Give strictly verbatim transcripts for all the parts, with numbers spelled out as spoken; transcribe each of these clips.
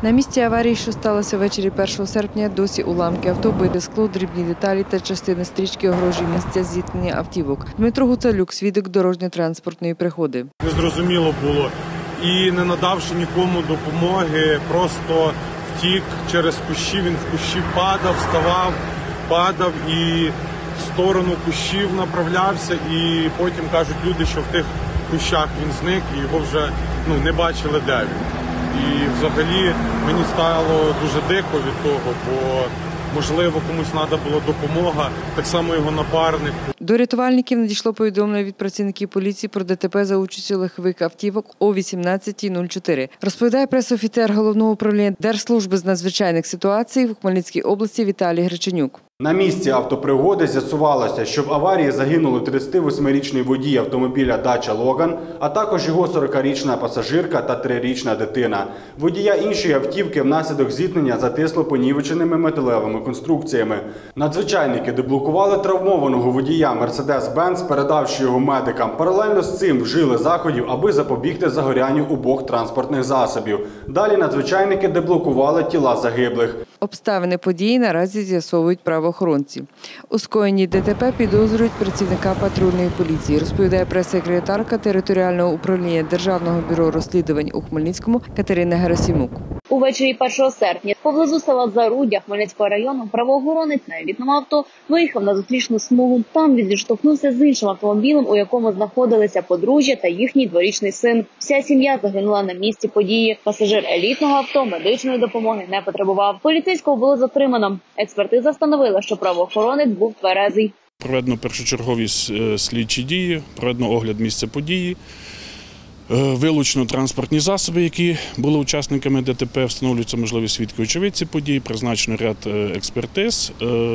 На місці аварії, що сталося ввечері першого серпня, досі уламки авто, бите скло, дрібні деталі та частини стрічки огрожує місця зіткнення автівок. Дмитро Гуцалюк – свідок дорожньо-транспортної пригоди. Незрозуміло було. І не надавши нікому допомоги, просто втік через кущі, він в кущі падав, вставав, падав і в сторону кущів направлявся. І потім кажуть люди, що в тих кущах він зник і його вже ну, не бачили, де він. І взагалі мені стало дуже дико від того, бо можливо комусь треба була допомога, так само його напарник. До рятувальників надійшло повідомлення від працівників поліції про ДТП за участю легкових автівок о вісімнадцятій нуль чотири. Розповідає прес-офіцер Головного управління Держслужби з надзвичайних ситуацій в Хмельницькій області Віталій Греченюк. На місці автопригоди з'ясувалося, що в аварії загинули тридцятивосьмирічний водій автомобіля «Дача Логан», а також його сорокарічна пасажирка та трирічна дитина. Водія іншої автівки внаслідок зіткнення затисло понівеченими металевими конструкціями. Надзвичайники деблокували травмованого водія «Мерседес-Бенц», передавши його медикам. Паралельно з цим вжили заходів, аби запобігти загорянню обох транспортних засобів. Далі надзвичайники деблокували тіла загиблих. Обставини події наразі з'ясовують правоохоронці. У скоєнні ДТП підозрюють працівника патрульної поліції, розповідає прес-секретарка територіального управління Державного бюро розслідувань у Хмельницькому Катерина Герасимук. Увечері першого серпня поблизу села Заруддя Хмельницького району правоохоронець на елітному авто виїхав на зустрічну смугу. Там він зіштовхнувся з іншим автомобілем, у якому знаходилися подружжя та їхній дворічний син. Вся сім'я загинула на місці події. Пасажир елітного авто медичної допомоги не потребував. Поліцейського було затримано. Експертиза встановила, що правоохоронець був тверезий. Проведено першочергові слідчі дії, проведено огляд місця події. Вилучено транспортні засоби, які були учасниками ДТП, встановлюються можливі свідки очевидці події, призначено ряд експертиз,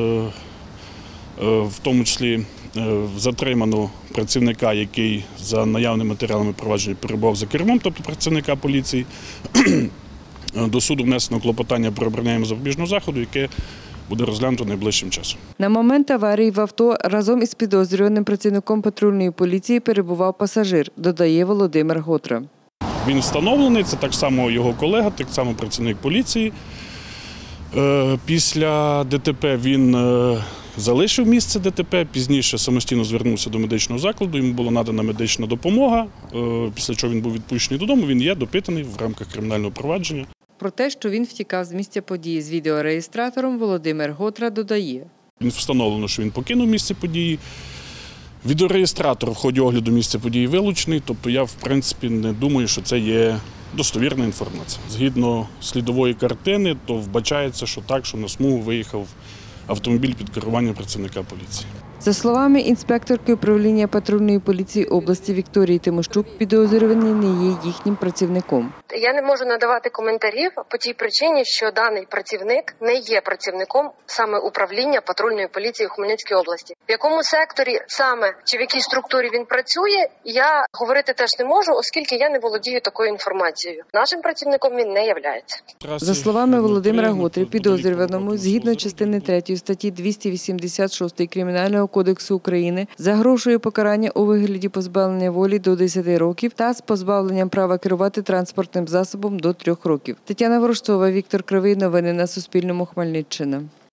в тому числі затримано працівника, який за наявними матеріалами провадження перебував за кермом, тобто працівника поліції. До суду внесено клопотання про обрання запобіжного заходу, яке буде розглянуто найближчим часом. На момент аварії в авто разом із підозрюваним працівником патрульної поліції перебував пасажир, додає Володимир Готра. Він встановлений, це так само його колега, так само працівник поліції. Після ДТП він залишив місце ДТП, пізніше самостійно звернувся до медичного закладу, йому була надана медична допомога, після чого він був відпущений додому, він є допитаний в рамках кримінального провадження. Про те, що він втікав з місця події з відеореєстратором, Володимир Готра додає. Він встановлено, що він покинув місце події. Відеореєстратор в ході огляду місця події вилучений, тобто я, в принципі, не думаю, що це є достовірна інформація. Згідно слідової картини, то вбачається, що так, що на смугу виїхав автомобіль під керуванням працівника поліції. За словами інспекторки управління патрульної поліції області Вікторії Тимощук, підозрюваний не є їхнім працівником. Я не можу надавати коментарів по тій причині, що даний працівник не є працівником саме управління патрульної поліції в Хмельницькій області. В якому секторі саме чи в якій структурі він працює, я говорити теж не можу, оскільки я не володію такою інформацією. Нашим працівником він не являється. За словами Володимира Готри, підозрюваному згідно частини третьої статті двісті вісімдесят шість Кримінального кодексу України загрожує покарання у вигляді позбавлення волі до десяти років та з позбавленням права керувати транспортним засобом до трьох років. Тетяна Ворожцова, Віктор Кривий. Новини на Суспільному. Хмельниччина.